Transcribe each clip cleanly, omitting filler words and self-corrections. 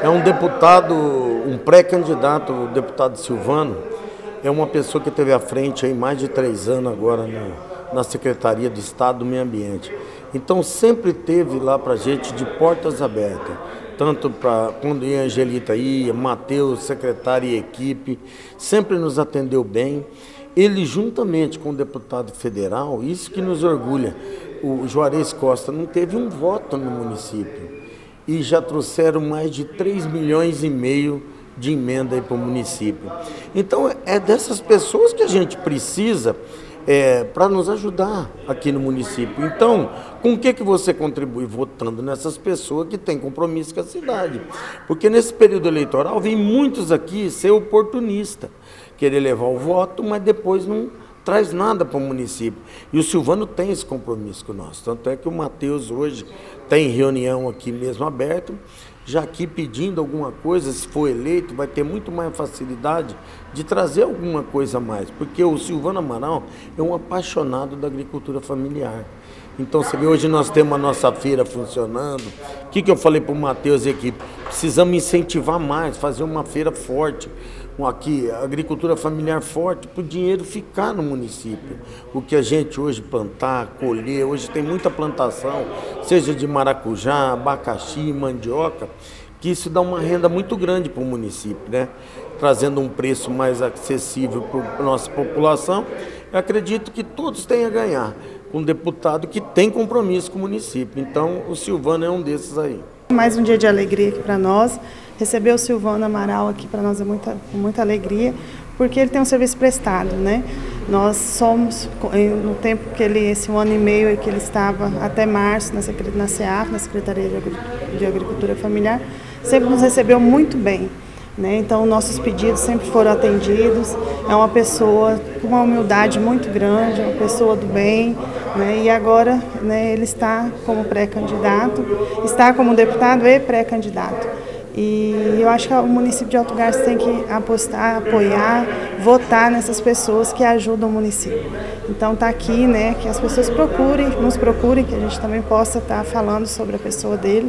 É um deputado, um pré-candidato, o deputado Silvano, é uma pessoa que esteve à frente aí mais de 3 anos agora na Secretaria do Estado do Meio Ambiente. Então sempre teve lá para a gente de portas abertas, tanto para quando ia a Angelita ia, Matheus, secretário e equipe, sempre nos atendeu bem. Ele, juntamente com o deputado federal, isso que nos orgulha, o Juarez Costa não teve um voto no município e já trouxeram mais de 3,5 milhões de emenda para o município. Então é dessas pessoas que a gente precisa para nos ajudar aqui no município. Então, com o que você contribui? Votando nessas pessoas que têm compromisso com a cidade. Porque nesse período eleitoral vem muitos aqui ser oportunista, querer levar o voto, mas depois não traz nada para o município. E o Silvano tem esse compromisso com nós. Tanto é que o Matheus hoje tem reunião aqui mesmo aberta, já aqui pedindo alguma coisa, se for eleito, vai ter muito mais facilidade de trazer alguma coisa a mais, porque o Silvano Amaral é um apaixonado da agricultura familiar. Então, você vê, hoje nós temos a nossa feira funcionando. O que eu falei para o Matheus e a equipe? Precisamos incentivar mais, fazer uma feira forte, aqui, agricultura familiar forte, para o dinheiro ficar no município. O que a gente hoje plantar, colher, hoje tem muita plantação, seja de maracujá, abacaxi, mandioca, que isso dá uma renda muito grande para o município, né? Trazendo um preço mais acessível para a nossa população. Eu acredito que todos têm a ganhar, com um deputado que tem compromisso com o município. Então, o Silvano é um desses aí. Mais um dia de alegria aqui para nós. Receber o Silvano Amaral aqui para nós é muita alegria, porque ele tem um serviço prestado, né? Nós somos, no tempo que esse 1 ano e meio que ele estava, até março, na SEAF, na Secretaria de Agricultura Familiar, sempre nos recebeu muito bem, né? Então, nossos pedidos sempre foram atendidos. É uma pessoa com uma humildade muito grande, uma pessoa do bem, né? E agora, né, ele está como pré-candidato, está como deputado e pré-candidato. E eu acho que o município de Alto Garças tem que apostar, apoiar, votar nessas pessoas que ajudam o município. Então está aqui, né, que as pessoas nos procurem, que a gente também possa estar falando sobre a pessoa dele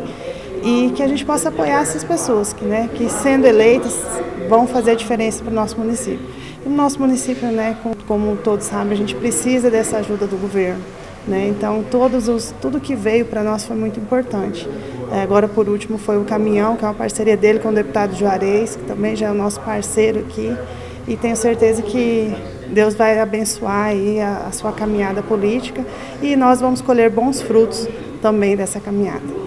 e que a gente possa apoiar essas pessoas que sendo eleitas vão fazer a diferença para o nosso município. E no nosso município, né, como todos sabem, a gente precisa dessa ajuda do governo. Então, tudo que veio para nós foi muito importante. Agora, por último, foi o caminhão, que é uma parceria dele com o deputado Juarez, que também já é o nosso parceiro aqui. E tenho certeza que Deus vai abençoar aí a sua caminhada política e nós vamos colher bons frutos também dessa caminhada.